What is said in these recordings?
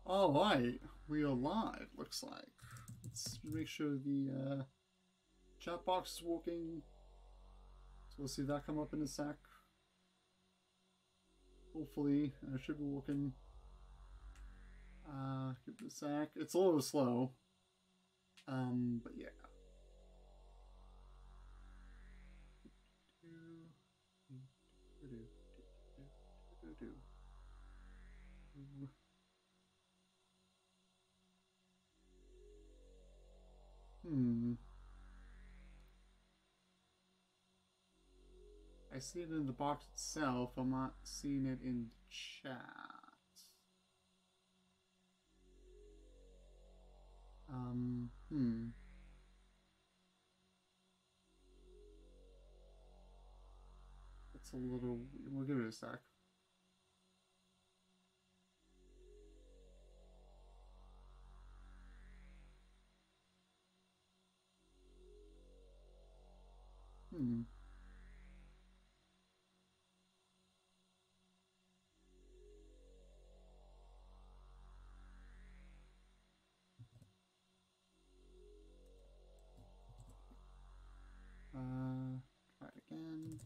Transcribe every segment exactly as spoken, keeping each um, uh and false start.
Alright, we are live, looks like. Let's make sure the uh, chat box is working. So we'll see that come up in a sec. Hopefully, uh, it should be working. Uh, give it a sec. It's a little slow. Um, but yeah. Hmm. I see it in the box itself. I'm not seeing it in chat. Um, hmm. That's a little... We'll give it a sec. Hmm. Uh, try it again.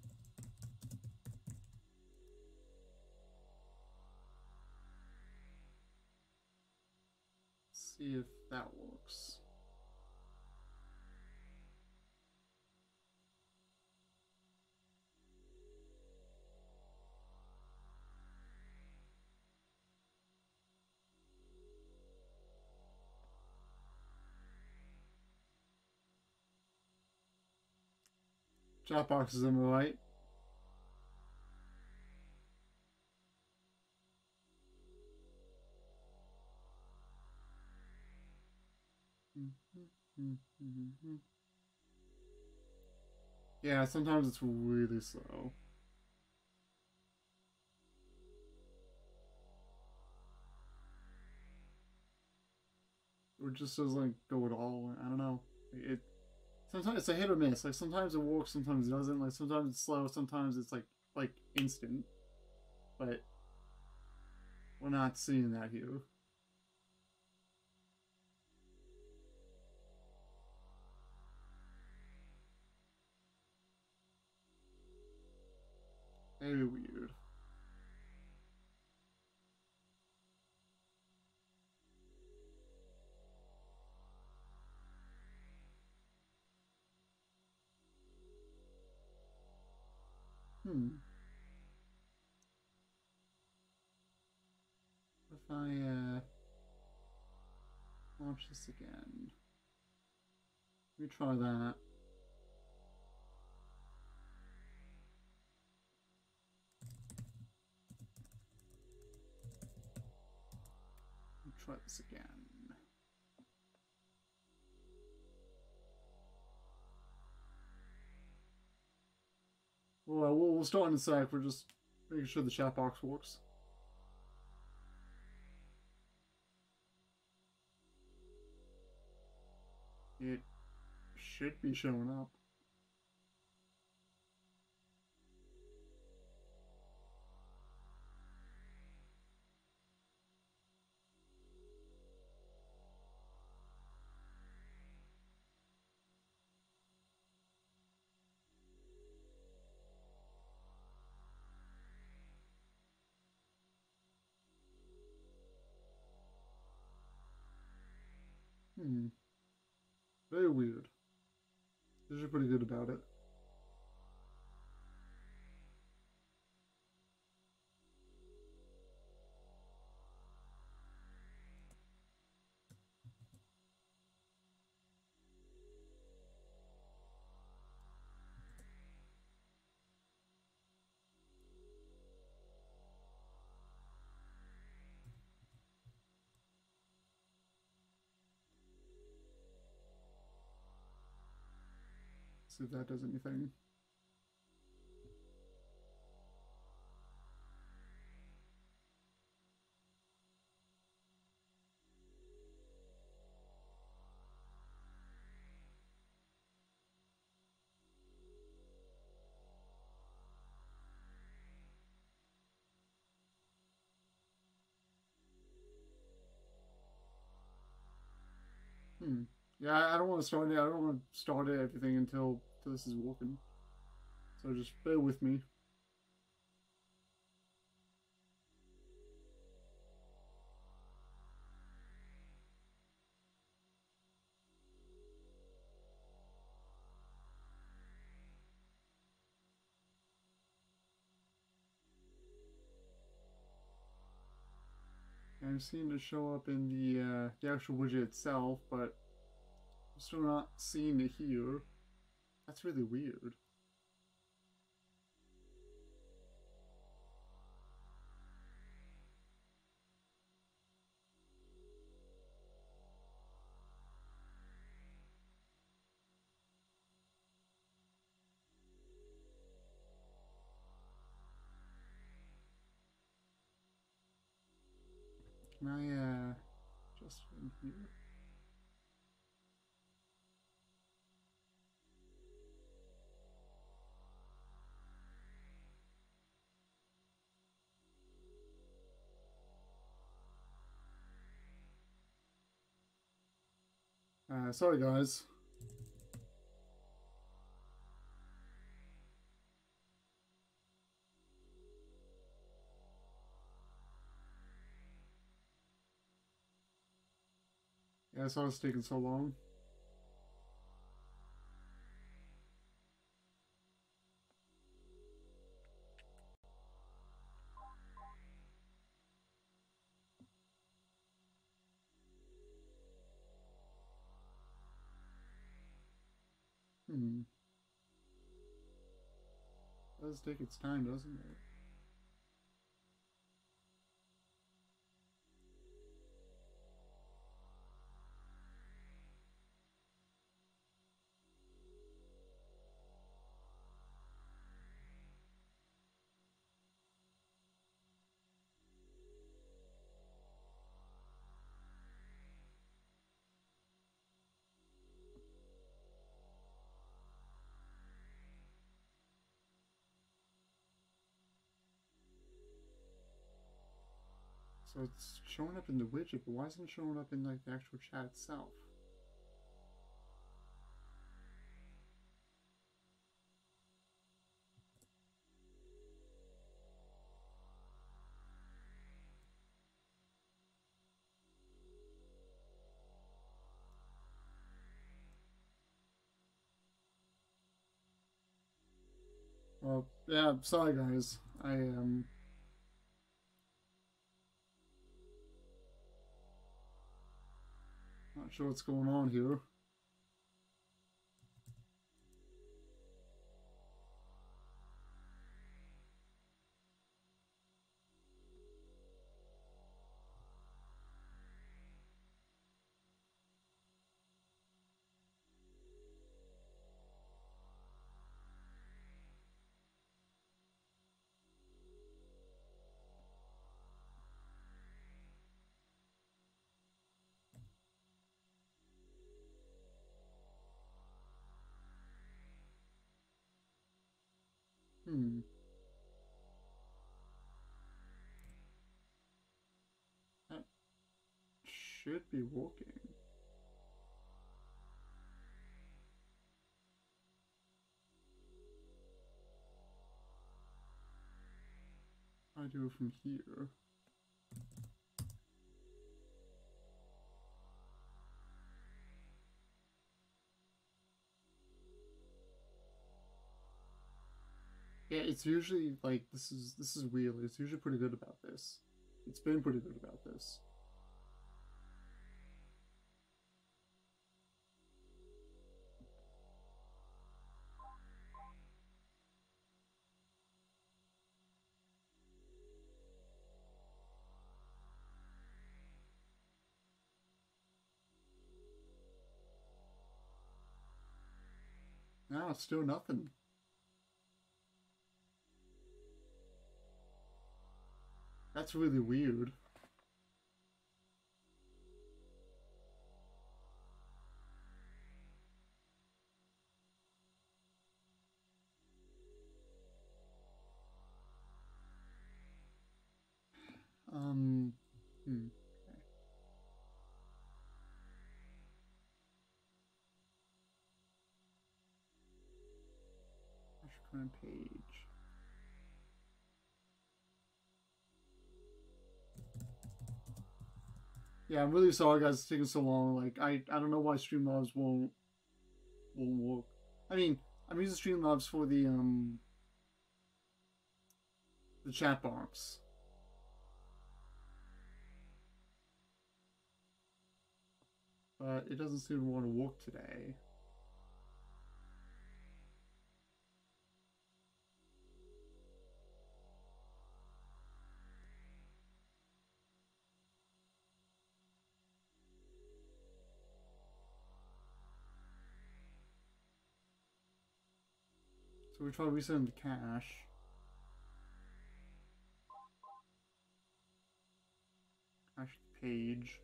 See if that works. Chat box is in the right. Yeah, sometimes it's really slow. Or just doesn't go at all. I don't know. It sometimes it's a hit or miss. Like sometimes it works, sometimes it doesn't. Like sometimes it's slow, sometimes it's like like instant. But we're not seeing that here. Very weird. Hmm. If I uh launch this again. Let me try that. Let me try this again. Well, uh, we'll, we'll start in a sec. We're just making sure the chat box works. It should be showing up. Hmm. Very weird. They're pretty good about it. See if that does anything. Hmm. Yeah, I I don't want to start it. I don't want to start it, everything until, until this is working. So just bear with me. I'm seeing it show up in the uh, the actual widget itself, but I'm still not seeing it here. That's really weird. Can I uh just in here? Uh, sorry guys. Yeah, sorry it's taking so long. Hmm. It does take its time, doesn't it? So it's showing up in the widget, but why isn't it showing up in like the actual chat itself? Well, yeah, sorry guys. I am not sure what's going on here. Hmm. That should be working. I do it from here. Yeah, it's usually like this is this is weird. It's usually pretty good about this. It's been pretty good about this. Now it's still nothing. That's really weird. Um, hmm. Current page. Yeah, I'm really sorry, guys. It's taking so long. Like, I, I don't know why Streamlabs won't won't work. I mean, I'm using Streamlabs for the um the chat box. But it doesn't seem to want to work today. So we try resetting the cache. Cache the page.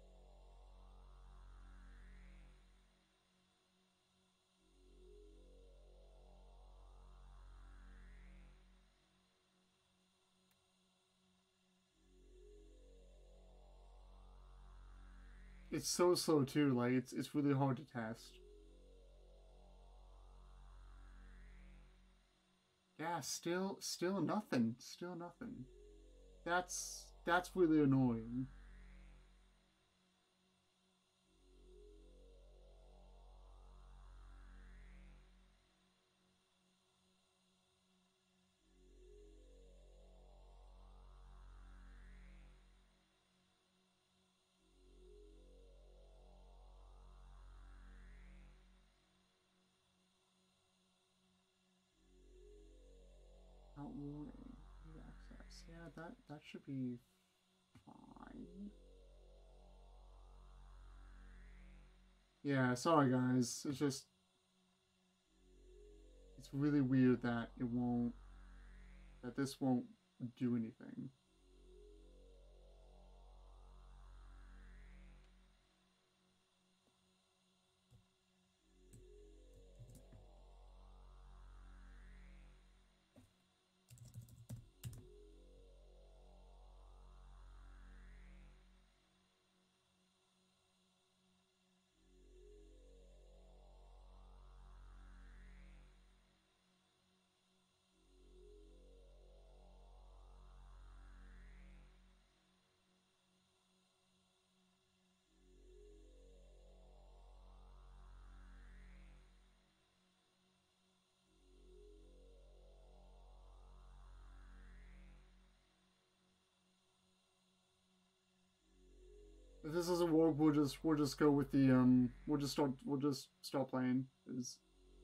It's so slow too, like it's it's really hard to test. Yeah, still still nothing. Still nothing. That's that's really annoying. Not warning. Need access. Yeah, that that should be fine. Yeah, sorry guys. It's just it's really weird that it won't that this won't do anything. If this doesn't work, we'll just we'll just go with the um we'll just start we'll just start playing. Is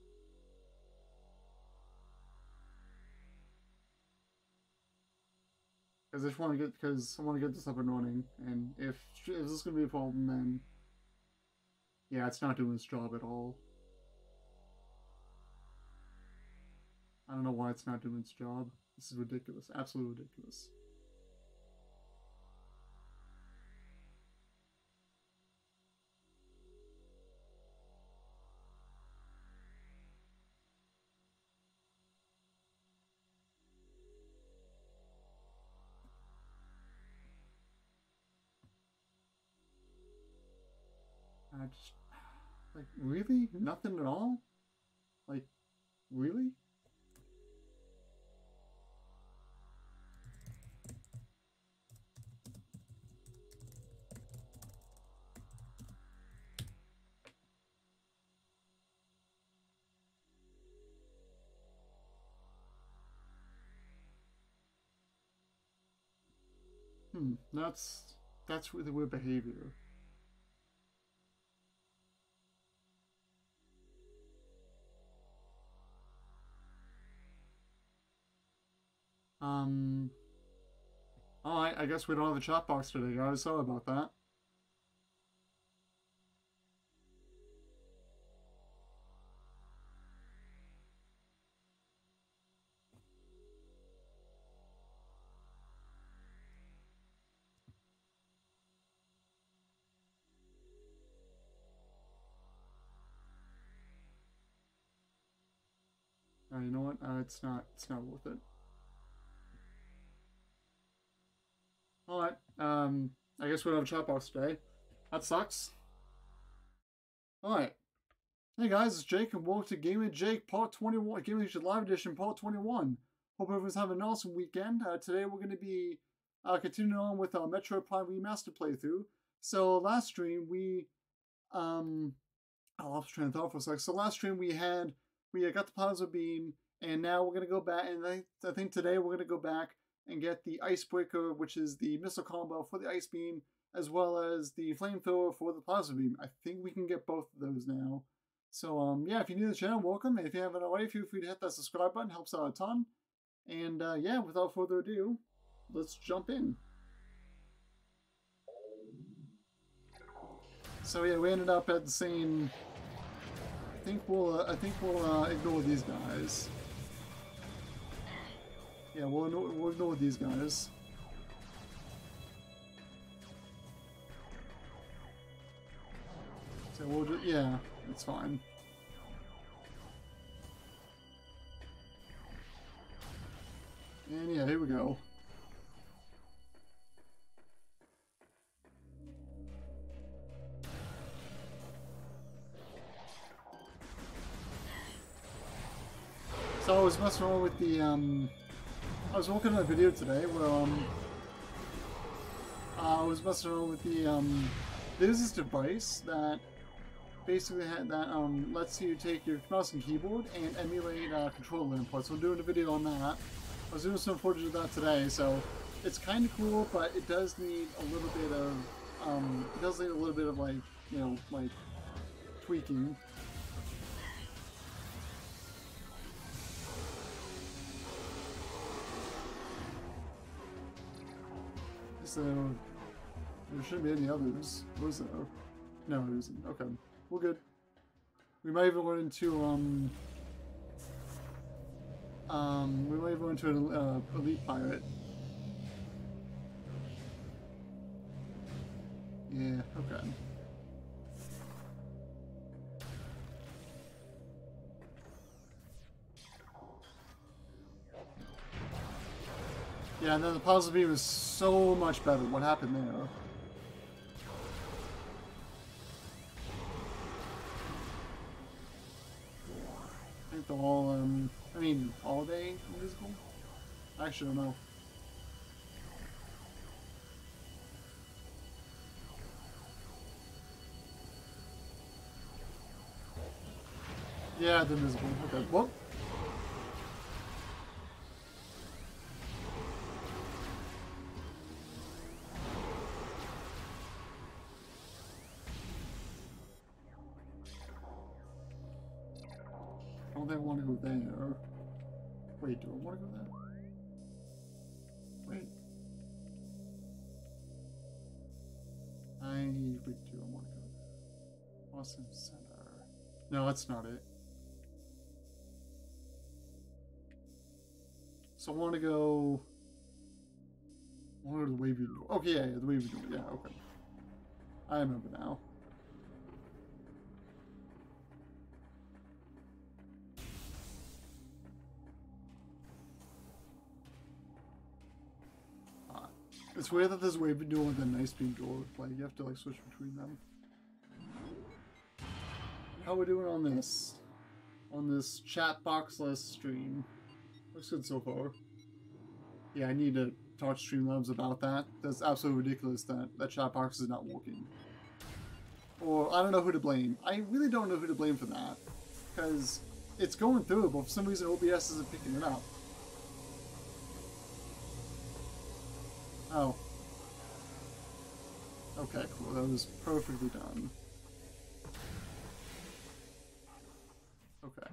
because I just want to get because I want to get this up and running, and if if this is gonna be a problem, then yeah, it's not doing its job at all. I don't know why it's not doing its job. This is ridiculous, absolutely ridiculous. I just like really nothing at all. Like really. Hmm, that's that's really weird behavior. Um. All right, I guess we don't have a chat box today, guys. Sorry about that. Uh, you know what? Uh, it's not. It's not worth it. All right. Um. I guess we don't have a chat box today. That sucks. All right. Hey guys, it's Jake and welcome to Gaming with Jake Part twenty-one, Gaming with Live Edition Part twenty-one. Hope everyone's having an awesome weekend. Uh, today we're going to be uh, continuing on with our Metroid Prime Remastered playthrough. So last stream we, um, I lost train of thought for a sec. So last stream we had, we got the plasma beam, and now we're going to go back, and I, I think today we're going to go back and get the icebreaker, which is the missile combo for the ice beam, as well as the flamethrower for the plasma beam. I think we can get both of those now. So, um, yeah, if you're new to the channel, welcome. And if you haven't already, feel free to hit that subscribe button. Helps out a ton. And, uh, yeah, without further ado, let's jump in. So, yeah, we ended up at the same... I think we'll, uh, I think we'll uh, ignore these guys. Yeah, we'll, we'll ignore these guys. So we'll just, yeah, it's fine. And yeah, here we go. So I was messing around with the, um, I was working on a video today where, um, uh, I was messing around with the, um, there's this device that basically had, that, um, lets you take your mouse and keyboard and emulate, uh, controller inputs. So I'm doing a video on that. I was doing some footage of that today, so it's kind of cool, but it does need a little bit of, um, it does need a little bit of, like, you know, like, tweaking. So, there shouldn't be any others. Was there? No, there isn't. Okay, we're good. We might even run into, um... Um, we might even run into an uh, elite pirate. Yeah, okay. Yeah, and then the puzzle beam is so much better. What happened there? I think they're all, um, I mean, all day invisible? Actually, I don't know. Yeah, they're invisible. Okay, well. I don't think I want to go there. Wait, do I want to go there? Wait. I... Wait, do I want to go there? Austin Center. No, that's not it. So I want to go... I want to go to the wavy door. Okay, yeah, yeah, the wavy door. Yeah, okay. I remember now. It's weird that there's a wavy door and then an ice beam door. Like, you have to, like, switch between them. How are we doing on this? On this chat boxless stream? Looks good so far. Yeah, I need to talk to Streamlabs about that. That's absolutely ridiculous that that chat box is not working. Or, I don't know who to blame. I really don't know who to blame for that. Because it's going through, but for some reason O B S isn't picking it up. Oh. Okay, cool. That was perfectly done. Okay.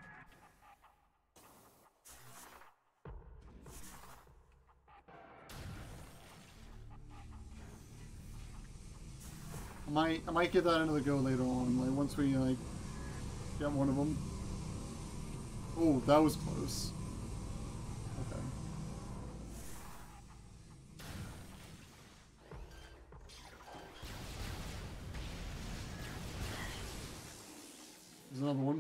I might, I might give that another go later on, like once we like get one of them. Oh, that was close. Okay. There's another one.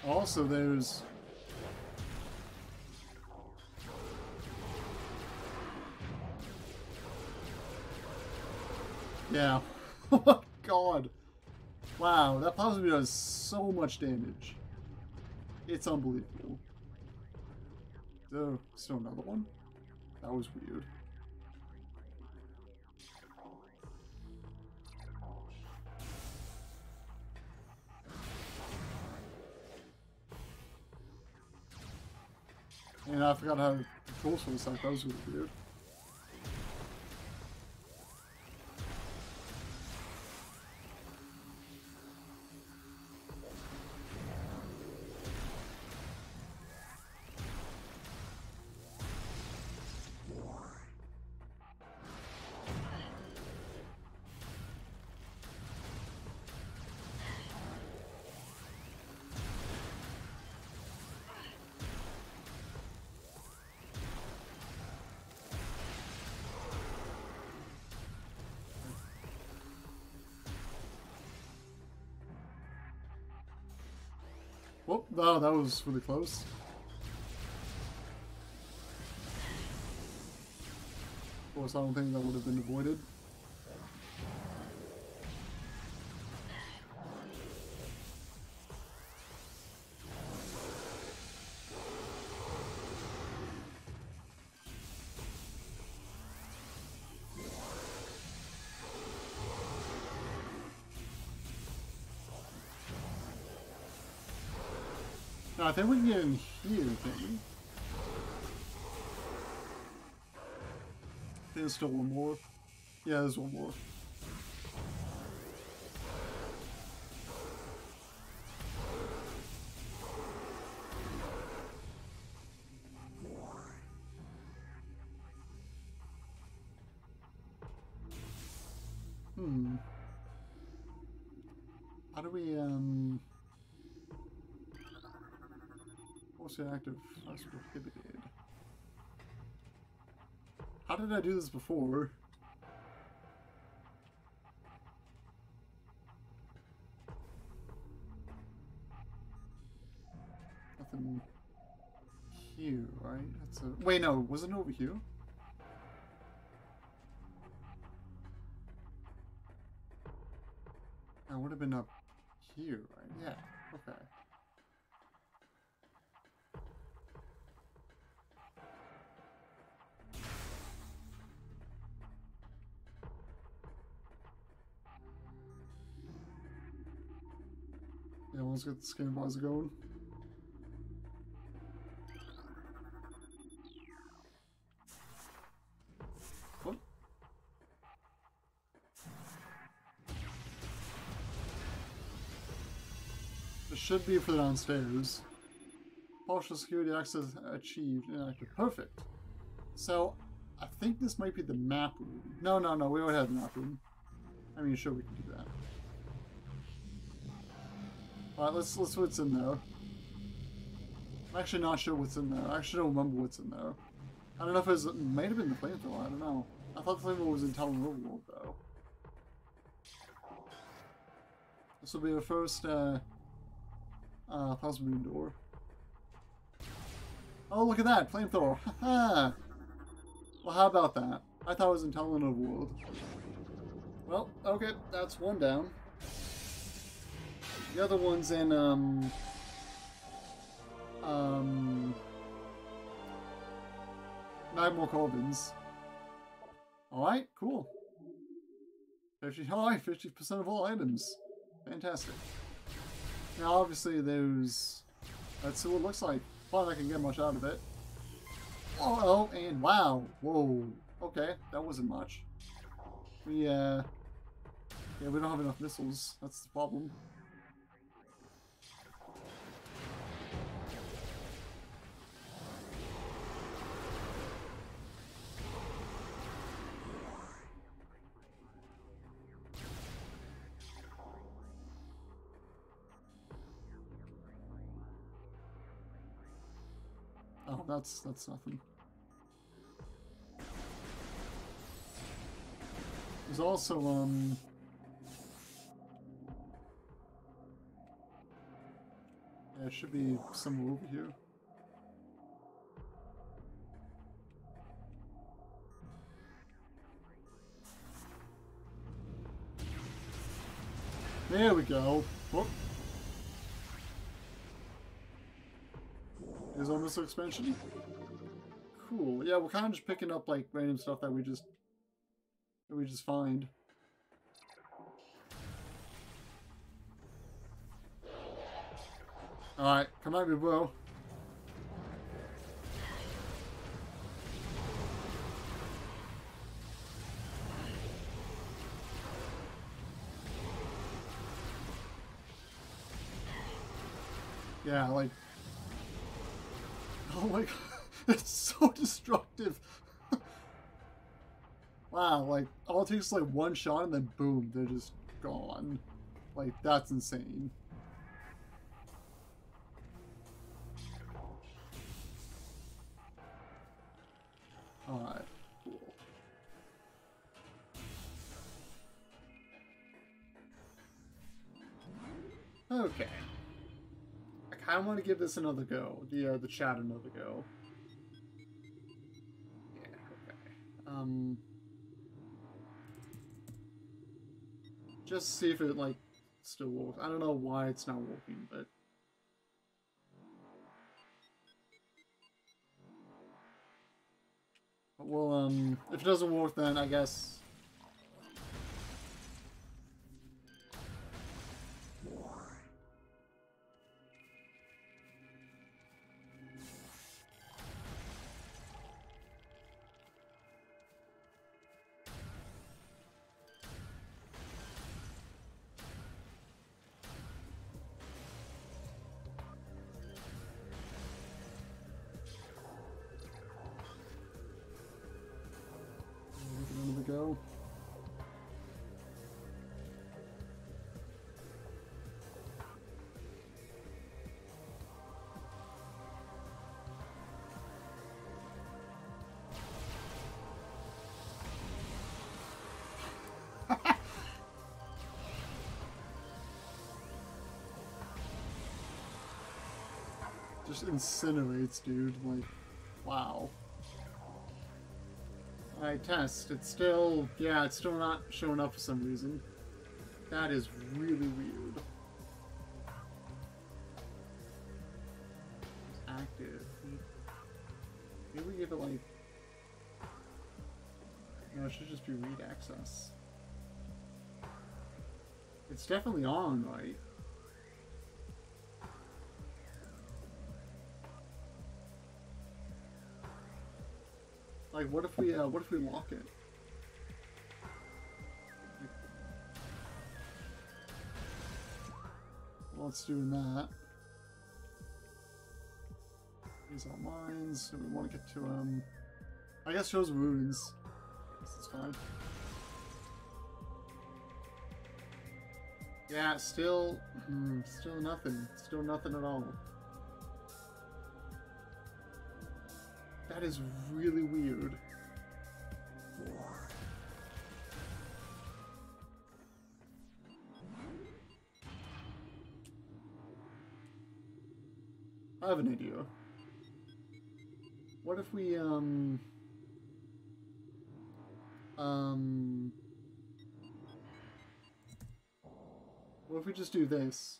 Also, there's... Yeah. Oh my god. Wow, that possibly does so much damage. It's unbelievable. Oh, still another one? That was weird. And I forgot how to control for a sec. That was really weird. Whoop, oh, that was really close. Of course, I don't think that would have been avoided. No, I think we can get in here, can't we? I think there's still one more. Yeah, there's one more. Hmm. How do we, um... What's the active? That's prohibited. How did I do this before? Nothing here, right? That's a... Wait, no, wasn't it over here? That would have been up here, right? Yeah, okay. Yeah, let's get the scan bars going. What? It should be for the downstairs. Partial security access achieved. Inactive. Perfect. So, I think this might be the map room. No, no, no. We already have the map room. I mean, sure, we can do that. Alright, let's let's see what's in there. I'm actually not sure what's in there. I actually don't remember what's in there. I don't know if it, was, it might have been the flamethrower. I don't know. I thought the flamethrower was in Talon Overworld, though. This will be our first uh, uh, possible moon door. Oh, look at that! Flamethrower! Haha! Well, how about that? I thought it was in Talon Overworld. Well, okay, that's one down. The other one's in, um... Um... Nine more Corvins. Alright, cool. fifty, alright, fifty percent of all items. Fantastic. Now, obviously, there's... Let's see what it looks like. Probably not gonna get much out of it. Oh, oh, and wow. Whoa. Okay, that wasn't much. We, uh... Yeah, we don't have enough missiles. That's the problem. Oh, that's that's nothing. There's also um Yeah, it should be somewhere over here. There we go. Whoop. Is almost expansion. Cool. Yeah, we're kind of just picking up like random stuff that we just that we just find. All right, come at me, bro. Yeah, like. Oh my god, it's so destructive. Wow, like, all it takes is like one shot and then boom, they're just gone. Like, that's insane. Alright, cool. Okay. I kind of want to give this another go. The, uh, the chat another go. Yeah, okay. Um... Just see if it, like, still works. I don't know why it's not working, but... Well, um, if it doesn't work, then I guess... Go. Just incinerates, dude. Like, wow. I test. It's still, yeah, it's still not showing up for some reason. That is really weird. It's active. Maybe we give it like... No, it should just be read access. It's definitely on, right? Like, what if we, uh, what if we lock it? Well, let's do that. These are mines, so we want to get to, um... I guess shows runes. This is fine. Yeah, still... Hmm, still nothing. Still nothing at all. That is really weird. I have an idea. What if we, um... Um... What if we just do this?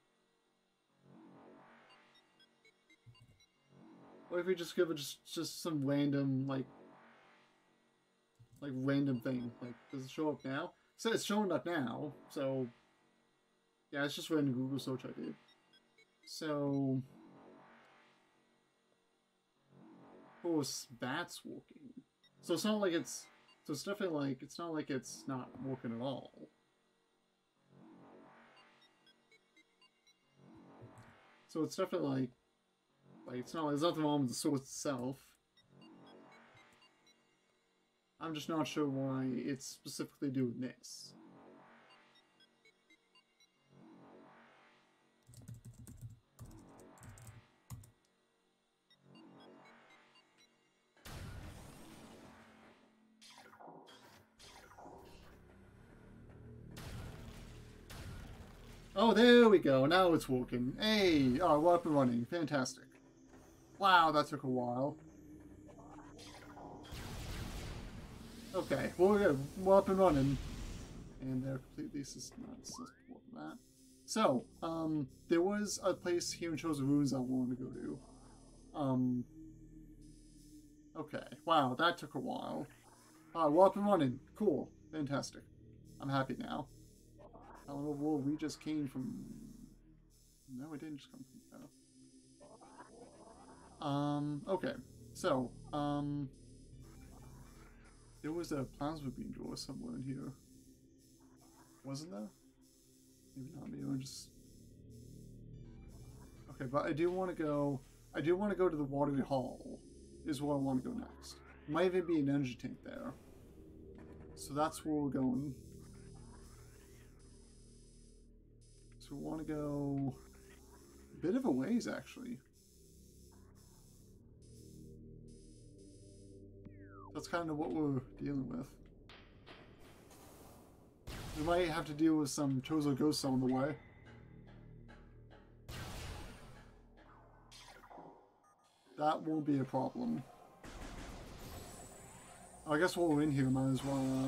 What if we just give it just, just some random, like... Like, random thing? Like, does it show up now? So it's showing up now, so... Yeah, it's just random Google search I did. So... Of course, that's working. So it's not like it's... So it's definitely like... It's not like it's not working at all. So it's definitely like... Like, it's not... There's nothing wrong with the source itself. I'm just not sure why it's specifically doing this. Oh, there we go. Now it's working. Hey, oh, we're up and running. Fantastic. Wow, that took a while. Okay, well, we're good. We're up and running. And they're completely not support that. So, um, there was a place here in Chosen Ruins I wanted to go to. Um, okay. Wow, that took a while. Alright, we're up and running. Cool. Fantastic. I'm happy now. I don't know where we just came from. No, we didn't just come from there. Um, okay. So, um, there was a plasma beam door somewhere in here. Wasn't there? Maybe not. Maybe I'm just... Okay, but I do want to go... I do want to go to the Watery Hall, is where I want to go next. Might even be an energy tank there. So that's where we're going. So we want to go... a bit of a ways, actually. That's kind of what we're dealing with. We might have to deal with some Chozo ghosts on the way. That won't be a problem. I guess while we're in here, might as well... Uh...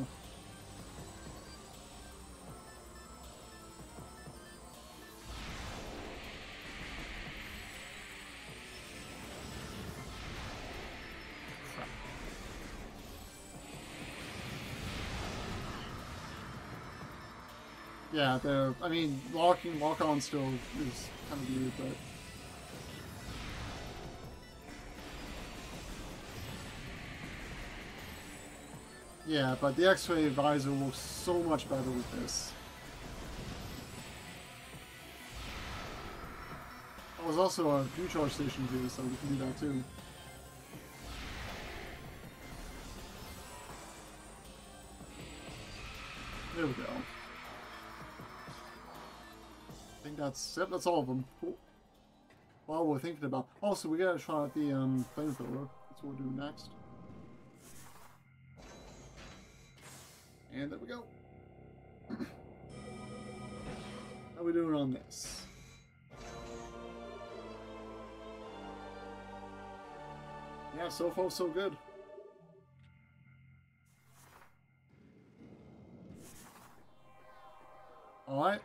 Yeah, the I mean, locking lock on still is kind of weird, but yeah, but the X-ray visor works so much better with this. Oh, there's also a recharge station here, so we can do that too. There we go. I think that's yep, that's all of them. Cool. While we're thinking about, also we gotta try out the um, flamethrower. That's what we're doing next. And there we go. How are we doing on this? Yeah, so far so good. Alright.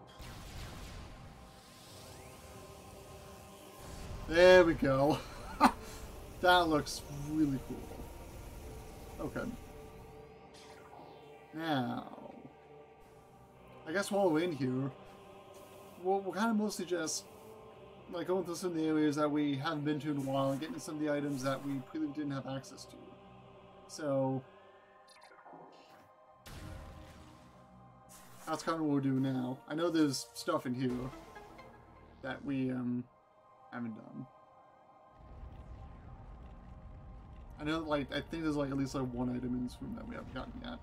There we go. That looks really cool. Okay. Now, I guess while we're in here, we'll, we'll kind of mostly just like going through some of the areas that we haven't been to in a while and getting some of the items that we really didn't have access to. So, that's kind of what we're doing now. I know there's stuff in here that we um, haven't done. I know, like, I think there's like at least like one item in this room that we haven't gotten yet.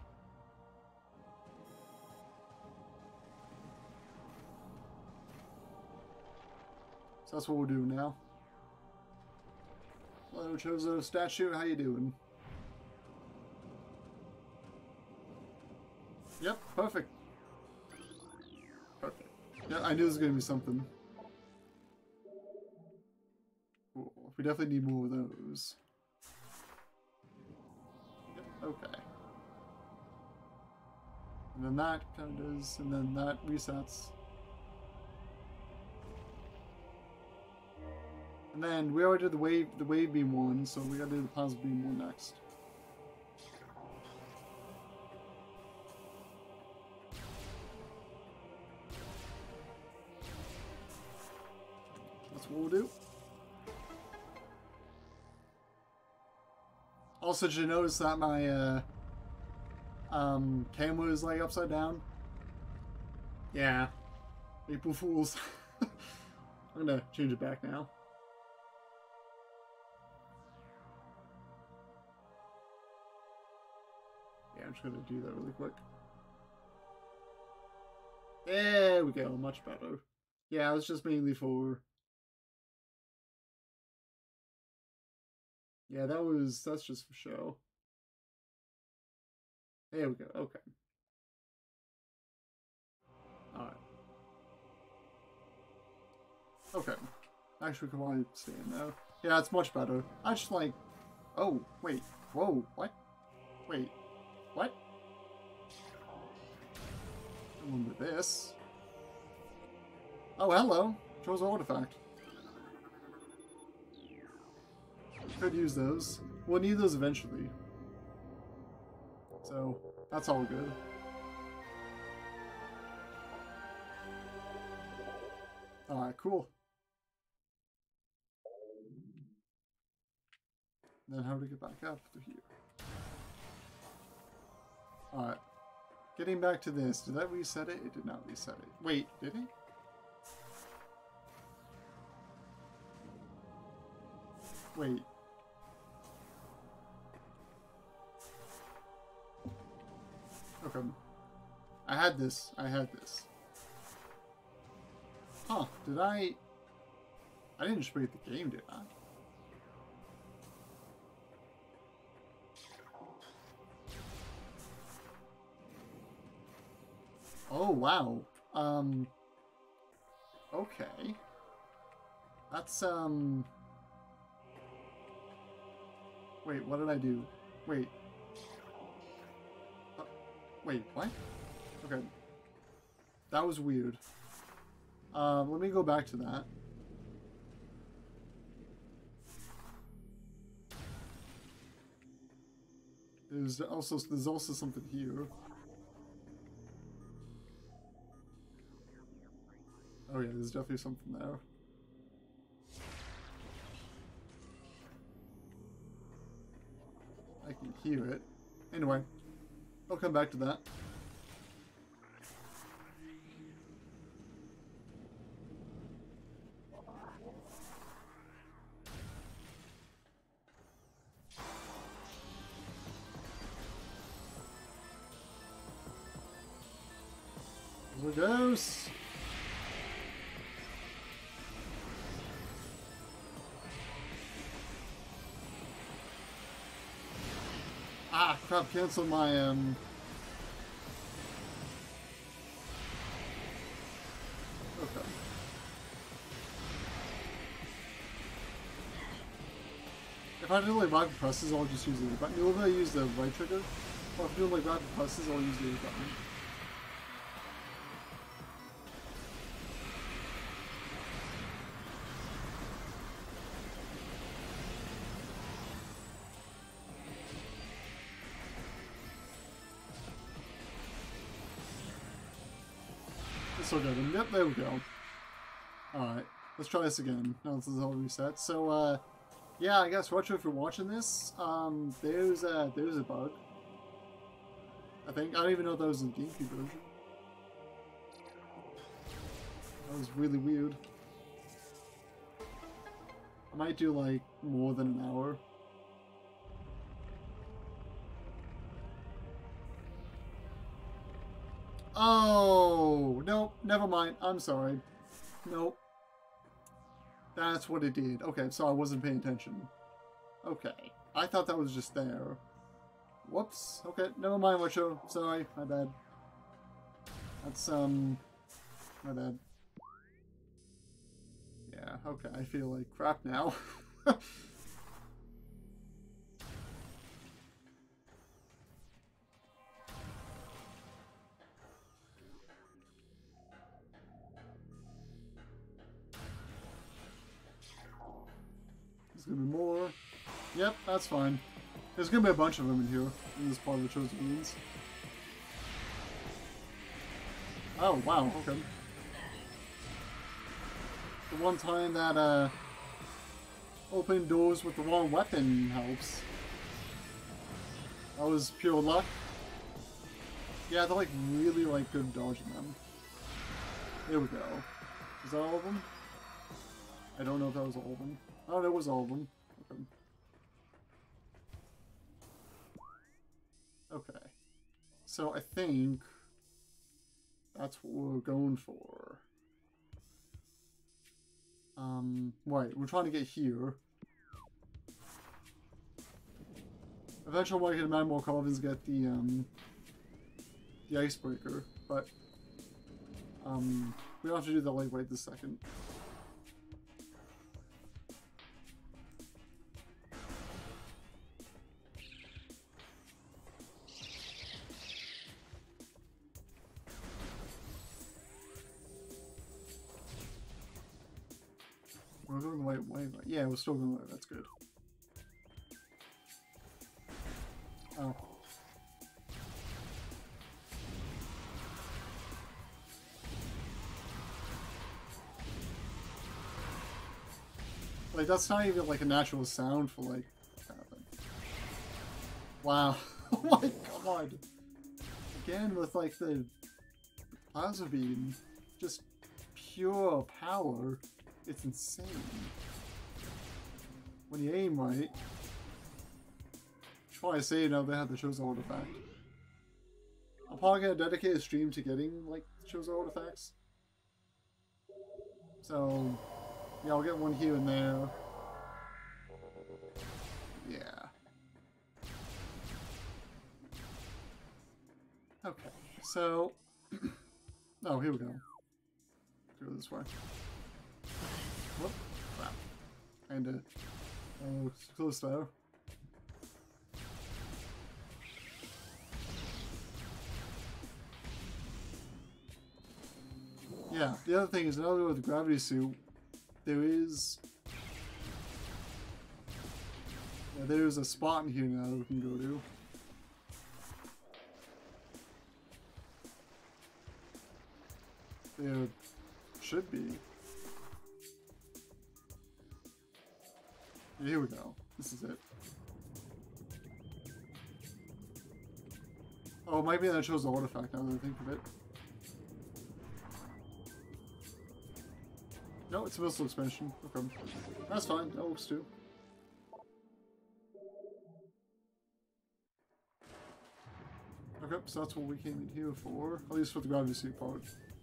So that's what we'll do now. Hello, Chozo statue. How you doing? Yep, perfect. Perfect. Yeah, I knew it was gonna be something. Cool. We definitely need more of those. Yep, okay. And then that kind of does, and then that resets. And then we already did the wave, the wave beam one, so we gotta do the plasma beam one next. That's what we'll do. Also, did you notice that my uh, um, camera is like upside down? Yeah. April Fools. I'm gonna change it back now. Yeah, I'm just gonna do that really quick. There we go, much better. Yeah, it's just mainly for... Yeah, that was, that's just for show. There we go, okay. Alright. Okay. Actually, come on, stay in there. Yeah, it's much better. I just like... Oh, wait. Whoa, what? Wait. What? I remember this. Oh, hello. Chose an artifact. Could use those. We'll need those eventually. So, that's all good. Alright, cool. Then how to get back up to here? Alright. Getting back to this. Did that reset it? It did not reset it. Wait, did it? Wait. Okay. I had this. I had this. Huh. Did I... I didn't just break the game, did I? Oh, wow. Um... Okay. That's, um... Wait, what did I do? Wait. Uh, wait, what? Okay. That was weird. Uh, let me go back to that. There's also there's also something here. Oh yeah, there's definitely something there. I can hear it. Anyway, I'll come back to that. There it goes. Ah, crap, cancel my, um... Okay. If I do like rapid presses, I'll just use the button. You'll never use the right trigger. Or if I do like rapid presses, I'll use the button. So good. Yep, there we go. Alright, let's try this again. Now this is all reset. So, uh, yeah, I guess, Retro, if you're watching this, um, there's a, there's a bug. I think. I don't even know if that was in the GameCube version. That was really weird. I might do, like, more than an hour. Oh, nope, never mind. I'm sorry. Nope. That's what it did. Okay, so I wasn't paying attention. Okay. I thought that was just there. Whoops. Okay, never mind, Watcho. Sorry, my bad. That's, um... my bad. Yeah, okay, I feel like crap now. There's gonna be more. Yep, that's fine. There's gonna be a bunch of them in here, in this part of the chosen beings. Oh, wow, okay. The one time that, uh, opening doors with the wrong weapon helps. That was pure luck. Yeah, they're like really like good dodging them. There we go. Is that all of them? I don't know if that was all of them. Oh, that was all of them. Okay. Okay. So I think that's what we're going for. Um, right, we're trying to get here. Eventually I can add more Calvins get the, um, the icebreaker, but, um, we don't have to do that like right this second. We're going the right way. Yeah, we're still going the way. That's good. Oh. Like, that's not even like a natural sound for like kind of thing. Wow. Oh my god. Again with like the plasma beam. Just pure power. It's insane. When you aim right. That's why I say, you know, they have the Chozo artifact. I'm probably gonna dedicate a stream to getting like Chozo artifacts. So yeah, I'll get one here and there. Yeah. Okay, so... oh, here we go. Go this way. Whoop. Crap. Kinda... Oh, it's close there. Yeah, the other thing is, now with the gravity suit, there is... yeah, there's a spot in here now that we can go to. There should be. Here we go. This is it. Oh, it might be that it shows the artifact now that I think of it. No, it's a missile expansion. Okay. That's fine. That works too. Okay, so that's what we came in here for. At least for the gravity suit part.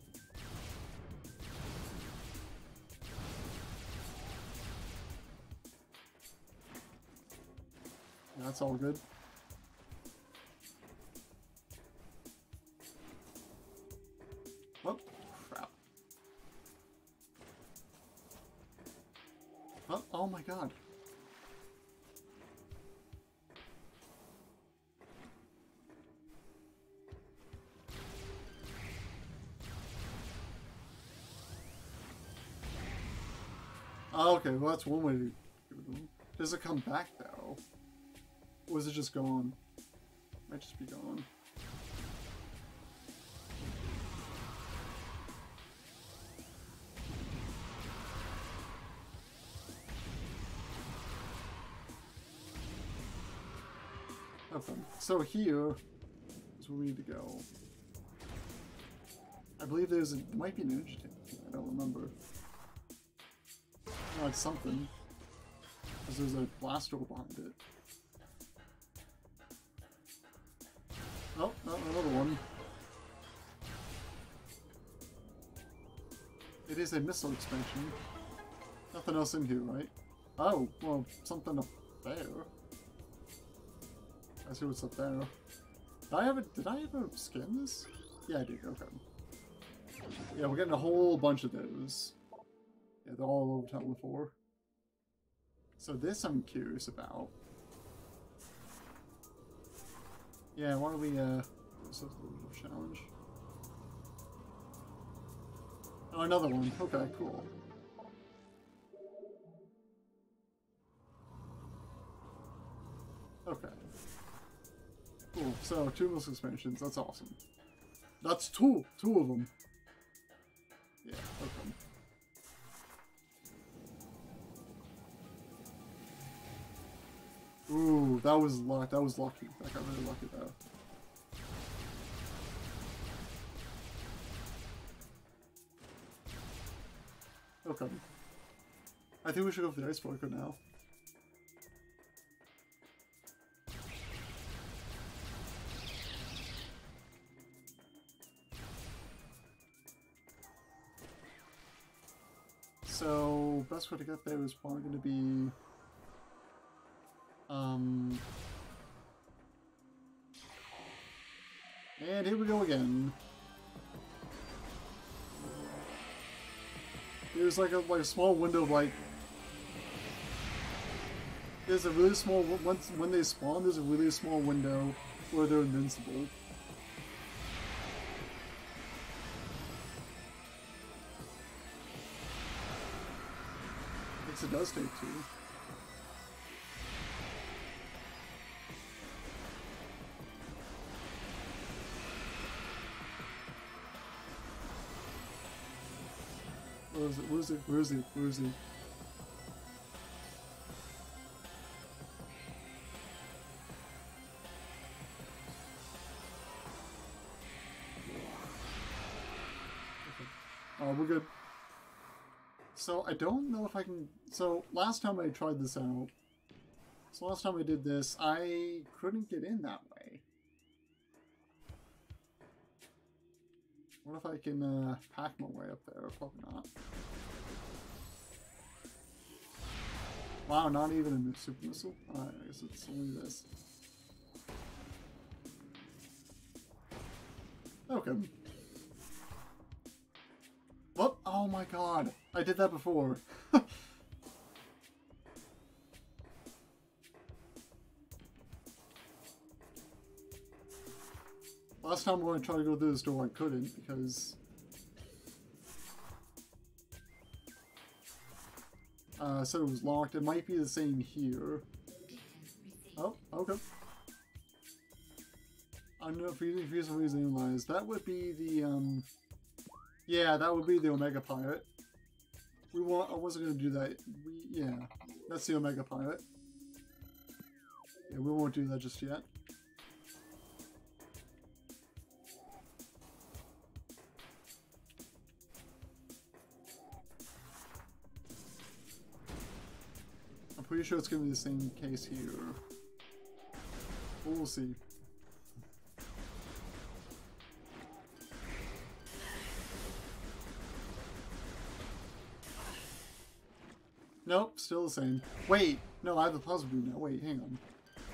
Yeah, that's all good. Oh, crap. Oh, oh my god. Oh, okay, well that's one way to give it to them. Does it come back though? Or is it just gone? Might just be gone. Okay, so here is where we need to go. I believe there's a, there might be an energy tank. I don't remember. No, it's something. Because there's a blast door behind it. Oh, oh, another one. It is a missile expansion. Nothing else in here, right? Oh, well, something up there. I see what's up there. Did I ever, did I ever scan this? Yeah, I did, okay. Yeah, we're getting a whole bunch of those. Yeah, they're all over Tower four. So this I'm curious about. Yeah, why don't we, uh... this is a little challenge. Oh, another one. Okay, cool. Okay. Cool. So, two missile expansions. That's awesome. That's two! Two of them. Yeah, okay. Ooh, that was luck. That was lucky. That got really lucky though. Okay. I think we should go for the ice blocker now. So, best way to get there is probably going to be... Um... And here we go again. There's like a like a small window of like... There's a really small... Once when they spawn, there's a really small window where they're invincible. guess it does take two. Where is it? Where is it? Where is it? Where is it? Oh, we're good. So, I don't know if I can... So, last time I tried this out... So, last time I did this, I couldn't get in that way. What if I can uh, hack my way up there? Probably not. Wow, not even a super missile? Alright, I guess it's only this. Okay. What? Oh my god. I did that before. Last time when I tried to go through this door, I couldn't because... Uh, I said it was locked. It might be the same here. Oh, okay. I'm not using for some reason analyze. That would be the, um... Yeah, that would be the Omega Pirate. We want. I wasn't gonna do that. We, yeah, that's the Omega Pirate. Yeah, we won't do that just yet. I'm pretty sure it's gonna be the same case here. But we'll see. Nope, still the same. Wait, no, I have the puzzle beam now. Wait, hang on.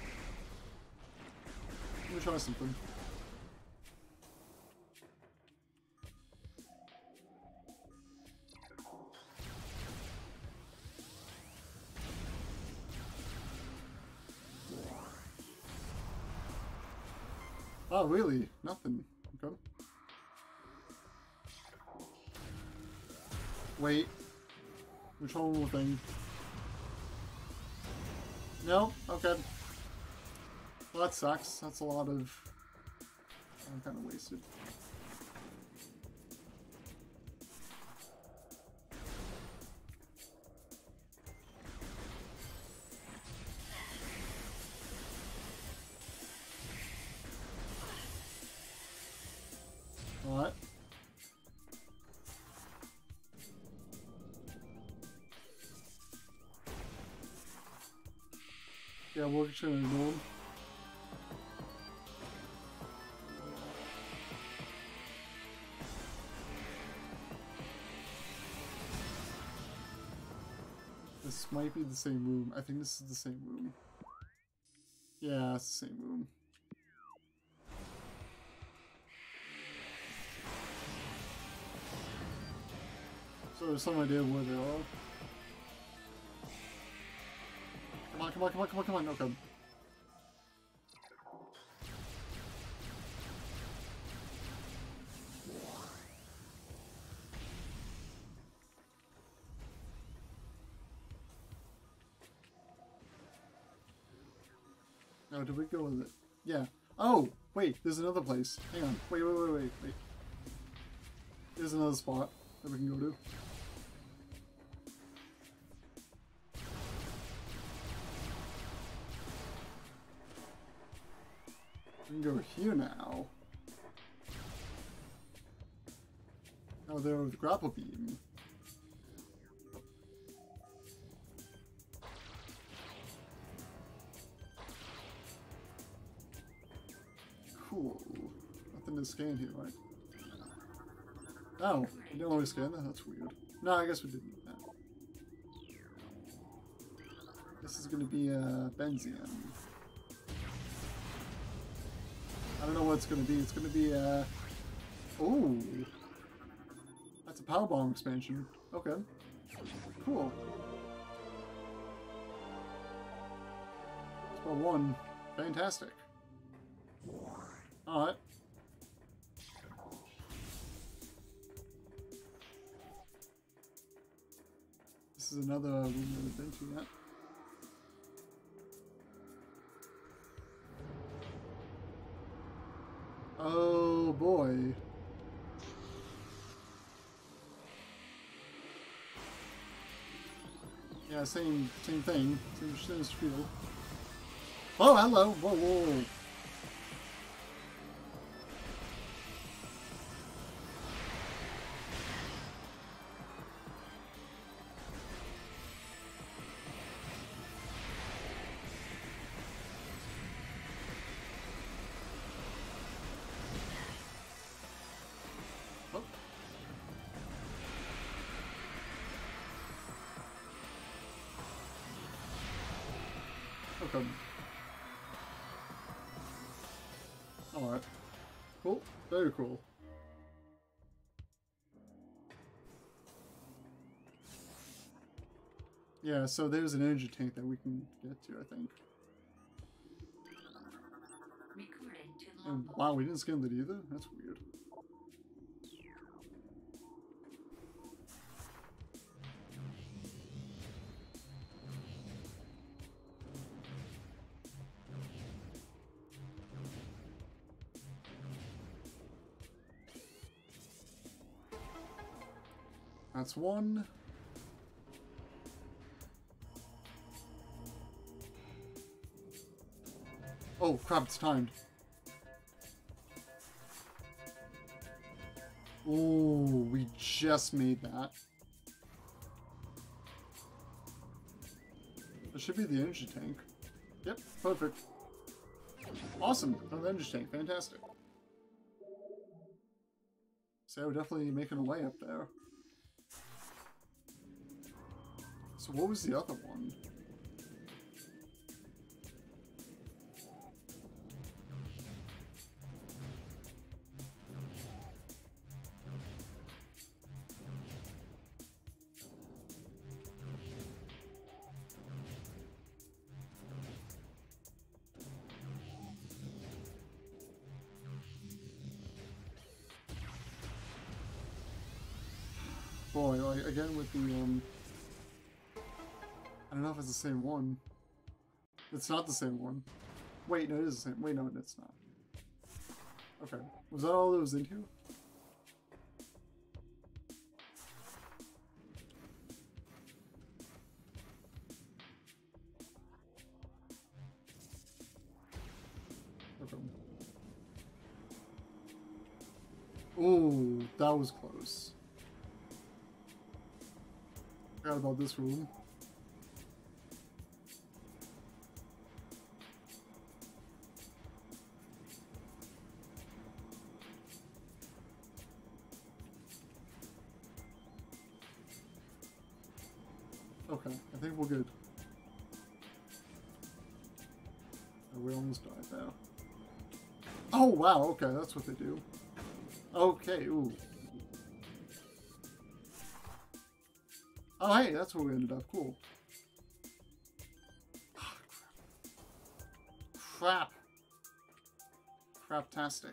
Let me try something. Oh, really? Nothing. Okay. Wait. Control one more thing. No? Okay. Well, that sucks. That's a lot of... I'm kind of wasted. Alright. Yeah, we're just gonna ignore him. This might be the same room. I think this is the same room. Yeah, it's the same room. So there's some idea where they are. Come on, come on, come on, come on, come on, okay. Oh, did we go with it? Yeah. Oh, wait, there's another place. Hang on. Wait, wait, wait, wait, wait. There's another spot that we can go to. We can go here now. Oh, there with the grapple beam. Cool. Nothing to scan here, right? Oh, we didn't always scan that? That's weird. No, I guess we didn't. No. This is going to be a uh, Benzium. I don't know what it's going to be. It's going to be a... Uh... Oh! That's a power bomb expansion. Okay. Cool. Spell one. Fantastic. Alright. This this is another room we haven't been to yet. Oh boy. Yeah, same same thing. Same, same spiel. Oh, hello. Whoa, whoa. Okay. Alright. Cool. Very cool. Yeah, so there's an energy tank that we can get to, I think. And wow, we didn't scan that either? That's weird. That's one. Oh crap, it's timed. Oh, we just made that. It should be the energy tank. Yep, perfect. Awesome, another energy tank, fantastic. So we're definitely making a way up there. So what was the other one? Boy, like, again with the, um... I don't know if it's the same one. It's not the same one. Wait, no, it is the same. Wait, no, it's not. Okay. Was that all that was in here? Okay. Ooh, that was close. Forgot about this room. Okay, I think we're good. Oh, we almost died there. Oh wow, okay, that's what they do. Okay, ooh. Oh hey, that's where we ended up, cool. Crap. Craptastic.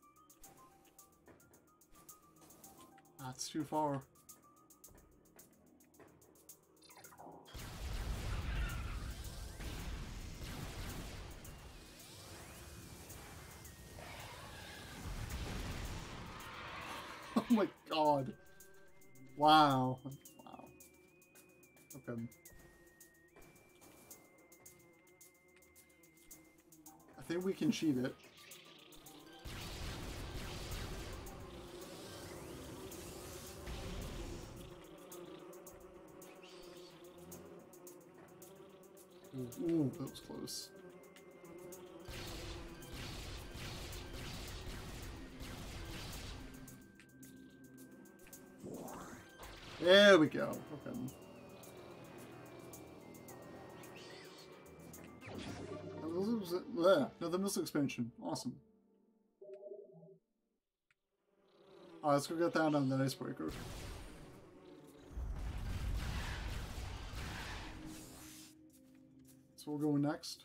That's too far. Oh my god. Wow. Wow. Okay. I think we can cheat it. Ooh, ooh, that was close. There we go. Okay. Another missile expansion. Awesome. Alright, let's go get that on the icebreaker. So we'll go next.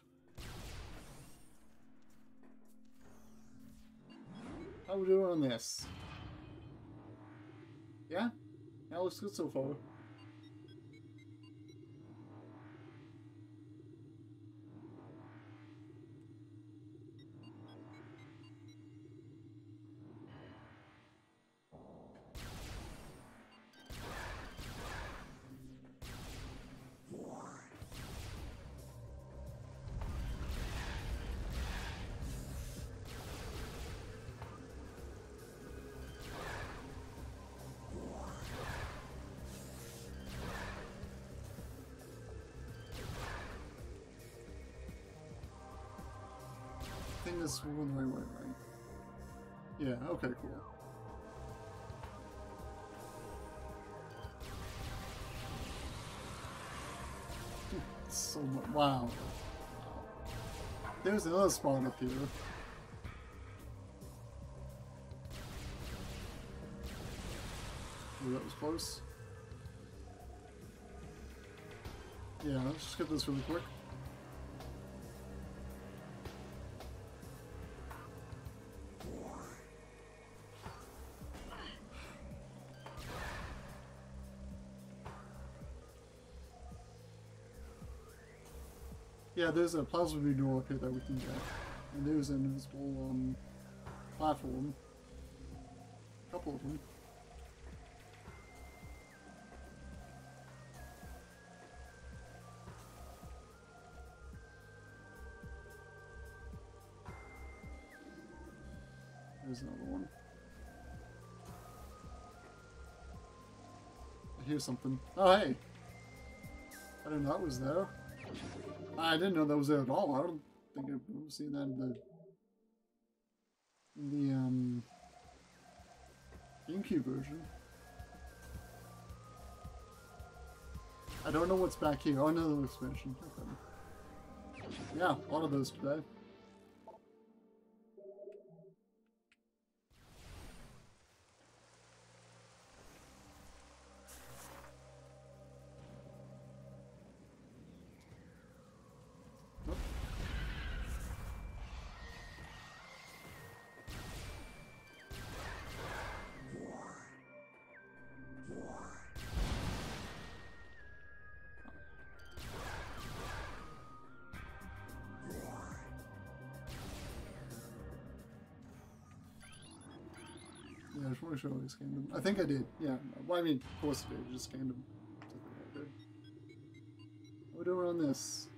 How we doing on this? Yeah? Yeah, looks good so far. think this is going the right way, right? Yeah, okay, cool. So much. Wow. There's another spawn up here. Oh, that was close. Yeah, let's just get this really quick. Yeah, there's a plasma door up here that we can get. And there's an invisible um, platform. A couple of them. There's another one. I hear something. Oh, hey! I didn't know that was there. I didn't know that was there at all. I don't think I've seen that in the in the um GameCube version. I don't know what's back here. Oh, another expansion. Okay. Yeah, a lot of those today. Yeah, I just want to show I scanned them. I think I did. Yeah. Well, I mean, of course I did. I just scanned them. How are we doing on this?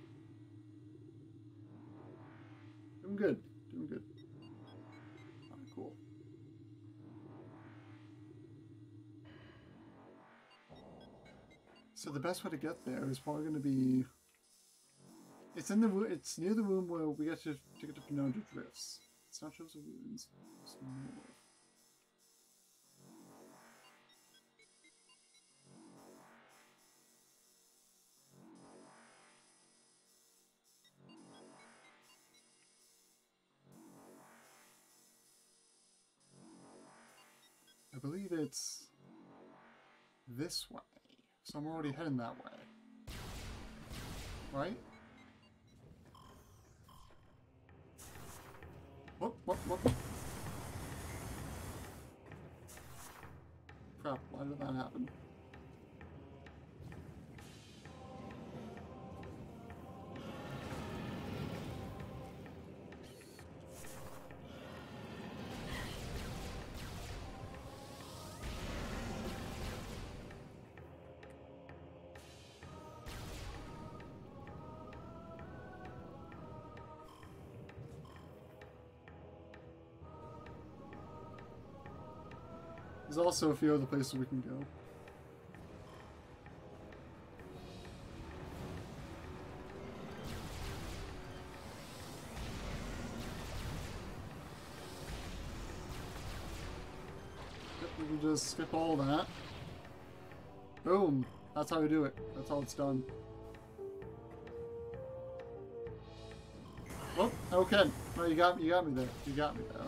Doing good. Doing good. Alright, cool. So the best way to get there is probably going to be... It's in the it's near the room where we get to, to get to Pinocchio Drifts. It's not just ruins. It's more. I believe it's this way, so I'm already heading that way, right? Whoop, whoop, whoop. Crap, why did that happen? There's also a few other places we can go. Yep, we can just skip all that. Boom! That's how we do it. That's how it's done. Oh, okay. No, you got me. You got me there. You got me there.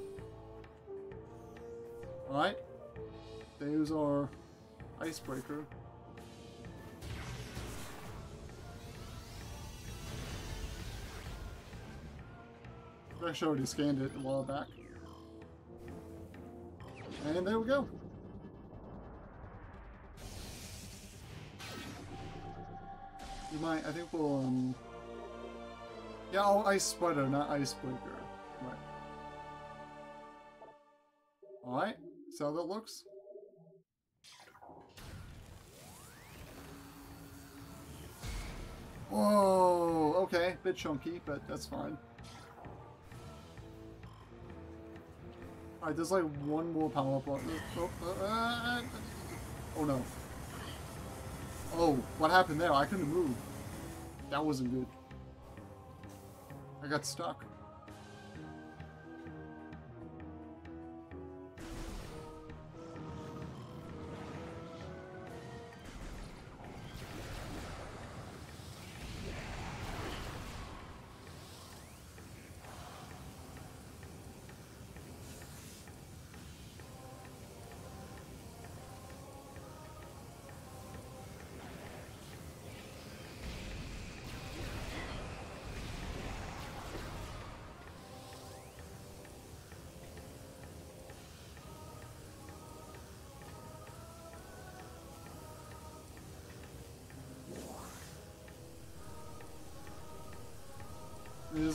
All right. There's our icebreaker. I actually already scanned it a while back. And there we go. You might, I think we'll, um... yeah, oh, ice spreader, not icebreaker. Right. Alright, see how that looks? Whoa, okay, bit chunky, but that's fine. Alright, there's like one more power up. Oh, uh, uh, oh no. Oh, what happened there? I couldn't move. That wasn't good. I got stuck.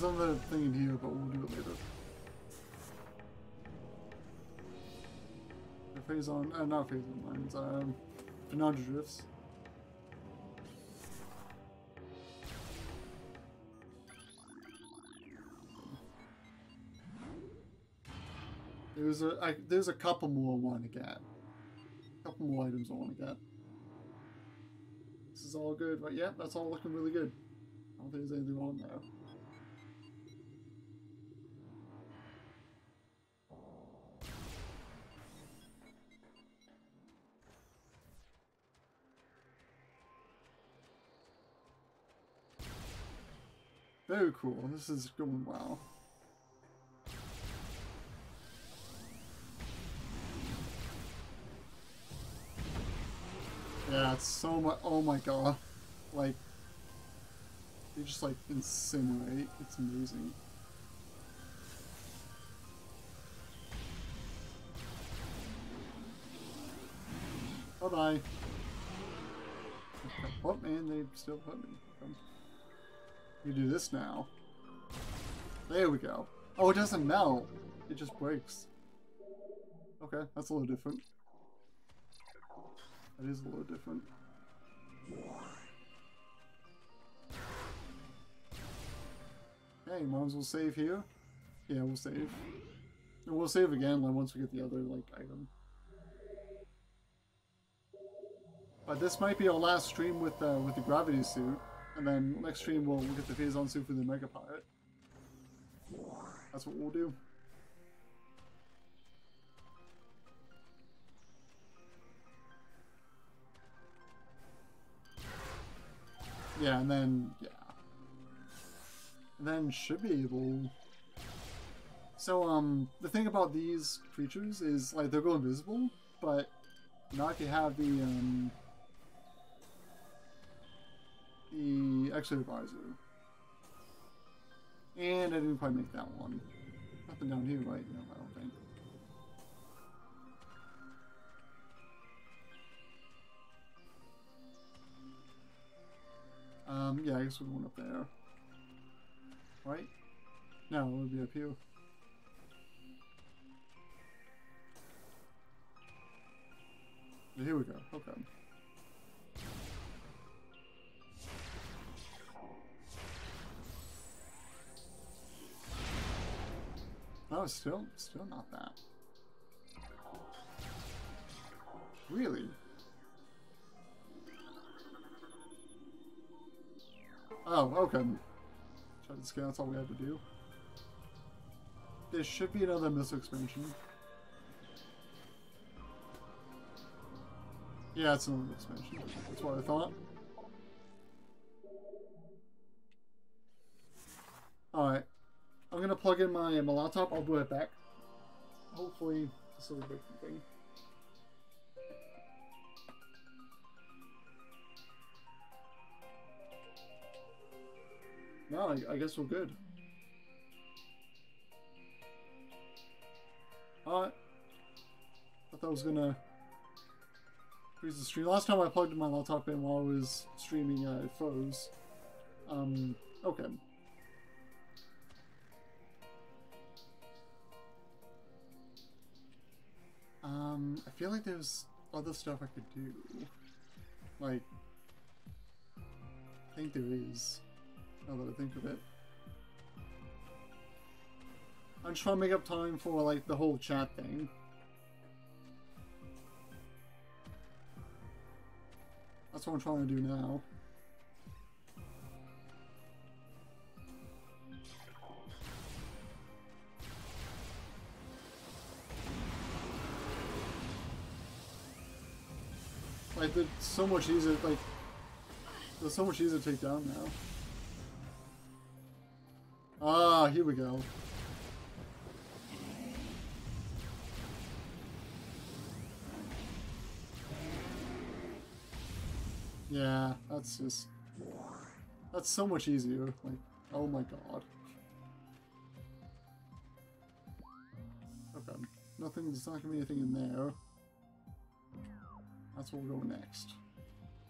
another thing in here, but we'll do it later. The phase on, uh, not phase on lines, um, Fernando drifts. There's a, I, there's a couple more I want to get. A couple more items I want to get. This is all good, but yeah, that's all looking really good. I don't think there's anything wrong there. Very cool. This is going well. Yeah, it's so much. Oh my god. Like, they just like incinerate. It's amazing. Bye bye. Oh man, they still put me. Come. You do this now. There we go. Oh, it doesn't melt. It just breaks. Okay, that's a little different. That is a little different. Hey, might as well save here. Yeah, we'll save. And we'll save again like, once we get the other like item. But this might be our last stream with uh, with the gravity suit, and then next stream we'll, we'll get the phase-on suit for the Mega Pirate. That's what we'll do. Yeah, and then yeah, and then should be able. So um, the thing about these creatures is like they'll go invisible, but not if you have the um. The X-ray visor. And I didn't quite make that one. Nothing down here, right? No, I don't think. Um, yeah, I guess we're going up there. Right? No, it would be up here. Here we go. Okay. Oh, still, still not that. Really? Oh, okay. Try to scale, that's all we had to do. There should be another missile expansion. Yeah, it's another expansion. That's what I thought. Alright. I'm gonna plug in my, my laptop, I'll be right back. Hopefully, this will break the thing. No, I, I guess we're good. Alright. I thought I was gonna freeze the stream. Last time I plugged my laptop in while I was streaming, uh, it froze. Um, okay. Um, I feel like there's other stuff I could do. Like, I think there is, now that I think of it. I'm just trying to make up time for, like, the whole chat thing. That's what I'm trying to do now. Like, it's so much easier, like, it's so much easier to take down now. Ah, here we go. Yeah, that's just, that's so much easier, like, oh my god. Okay, nothing, there's not gonna be anything in there. That's where we'll go next.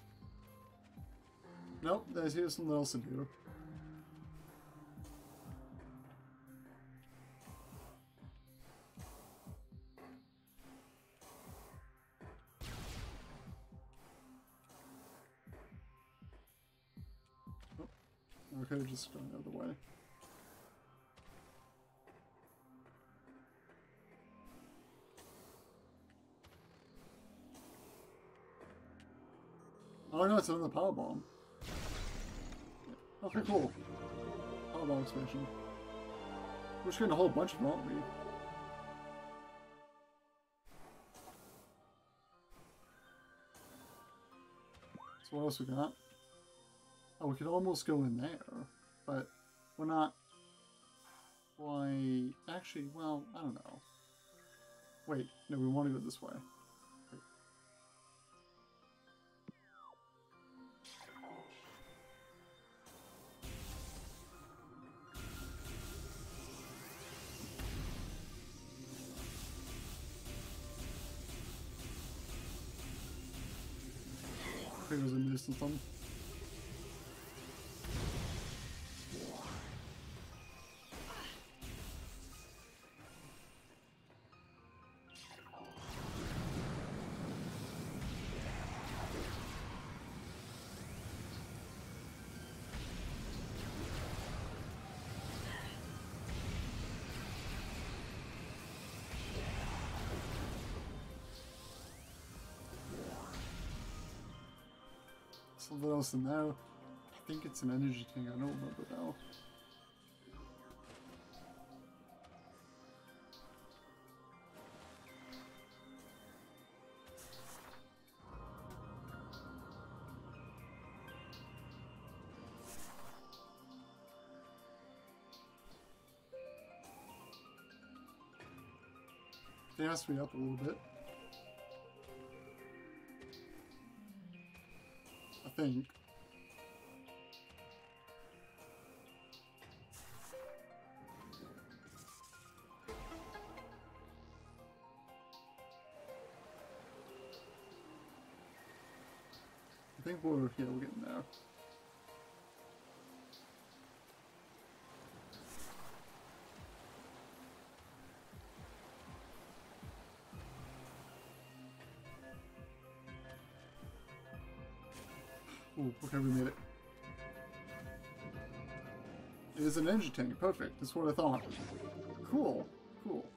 Nope, there's here's something else in here. I could have just gone the other way. Oh no, it's another power bomb. Okay, cool. Power bomb expansion. We're just getting a whole bunch of them, aren't we? So what else we got? Oh, we could almost go in there, but we're not. Why? Actually, well, I don't know. Wait, no, we want to go this way. Wait. I think there's a nuisance on. Something else in there. I think it's an energy tank. I don't remember now. They asked me up a little bit. I think. I think we're, yeah, we're getting there. Ooh, okay, we made it. It is an energy tank. Perfect. That's what I thought. Cool. Cool.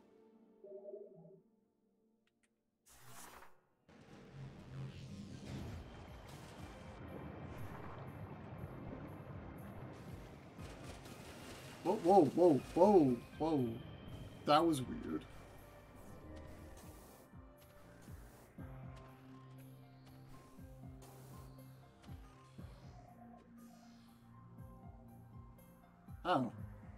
Whoa, whoa, whoa, whoa, whoa. That was weird. Oh.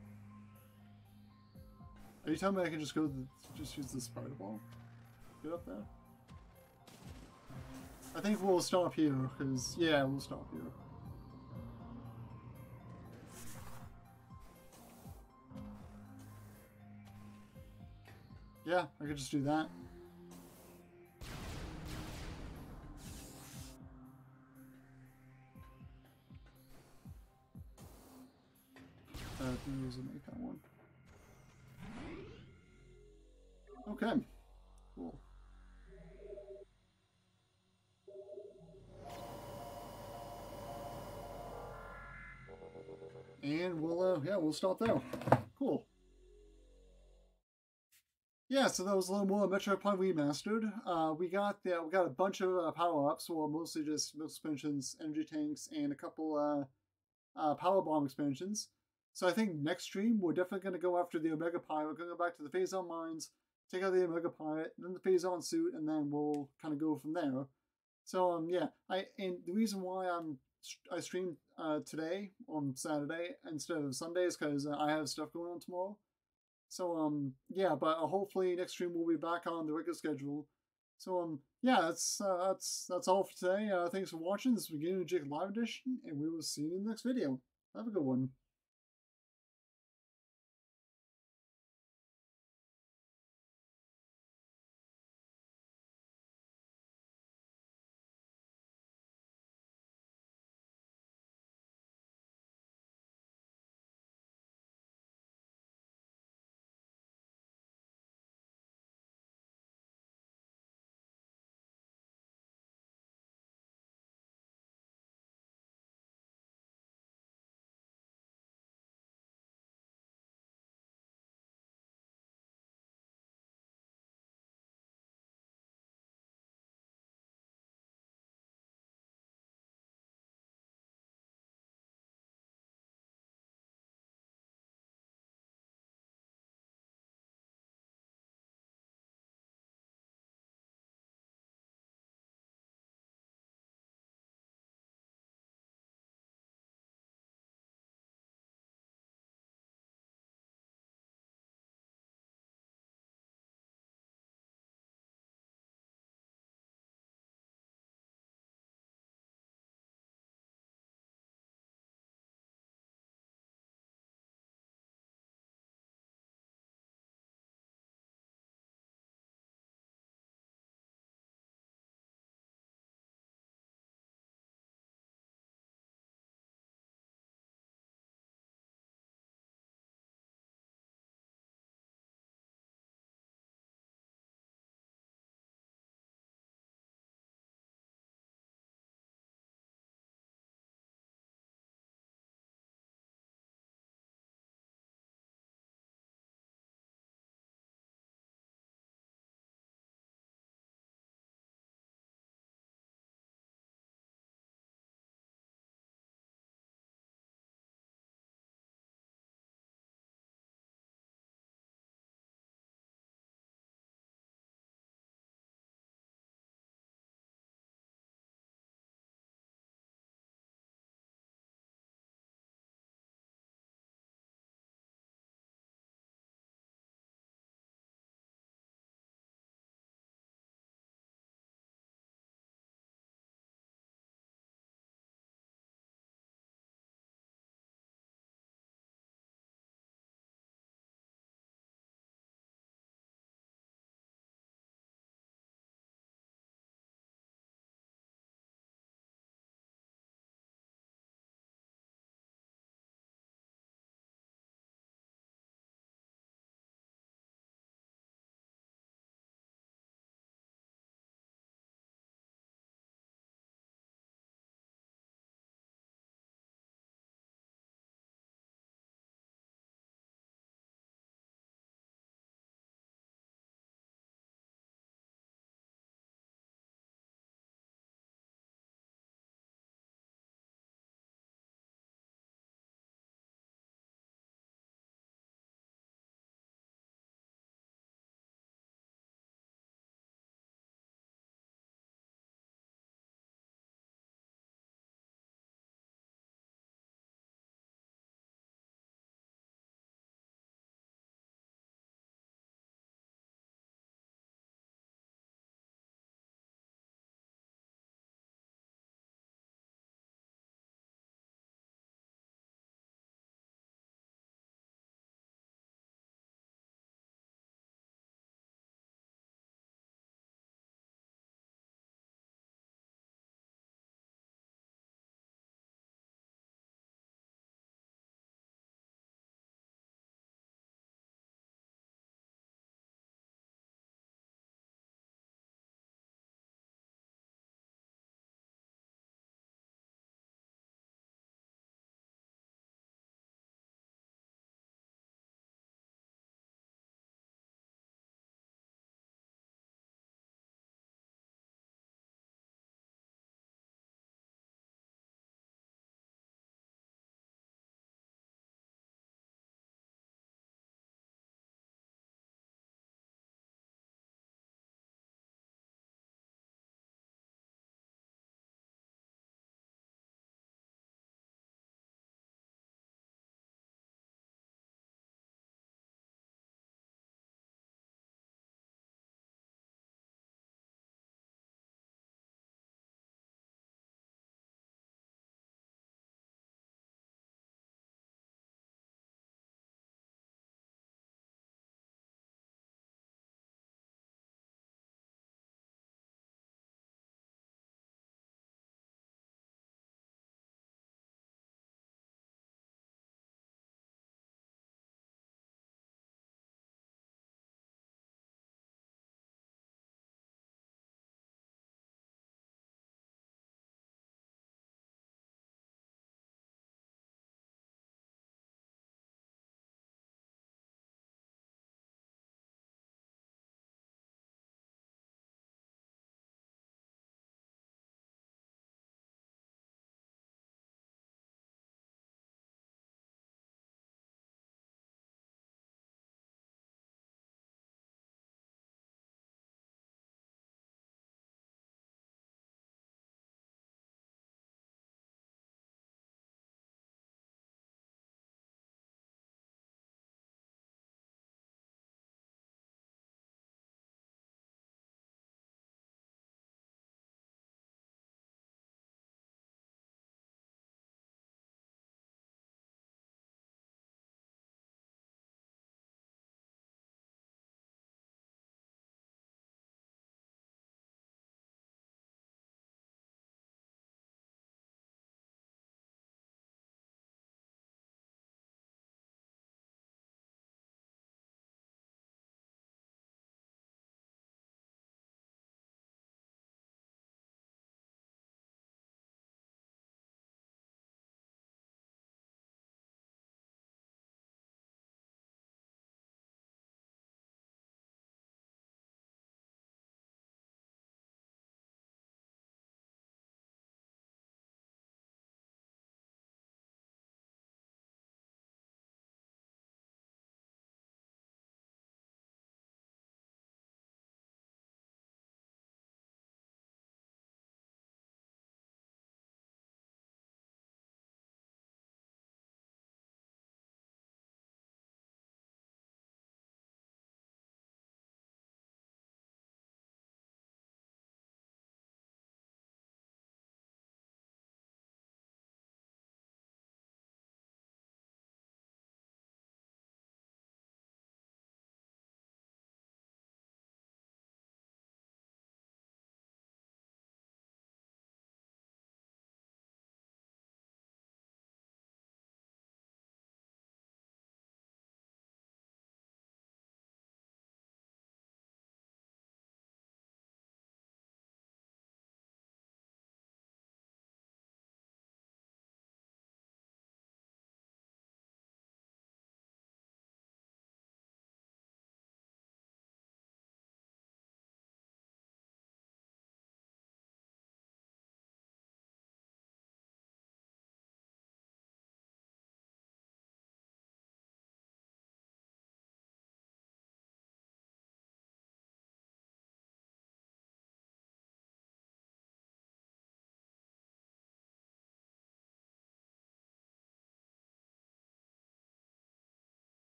Are you telling me I can just go, the, just use the spider ball? Get up there? I think we'll stop here, because, yeah, we'll stop here. Yeah, I could just do that. Uh, maybe we'll make that one. Okay, cool. And we'll, uh, yeah, we'll stop there. Cool. Yeah, so that was a little more Metroid Prime Remastered. Uh, we got the, we got a bunch of uh, power-ups, well, mostly just milk expansions, energy tanks, and a couple uh, uh, power bomb expansions. So I think next stream we're definitely going to go after the Omega Pirate. We're going to go back to the Phazon Mines, take out the Omega Pirate, then the Phazon suit, and then we'll kind of go from there. So um yeah, I and the reason why I'm I streamed uh, today on Saturday instead of Sunday is because uh, I have stuff going on tomorrow. So, um, yeah, but uh, hopefully next stream we'll be back on the regular schedule. So, um, yeah, that's, uh, that's, that's all for today. Uh, thanks for watching. This is the beginning of Jake Live Edition, and we will see you in the next video. Have a good one.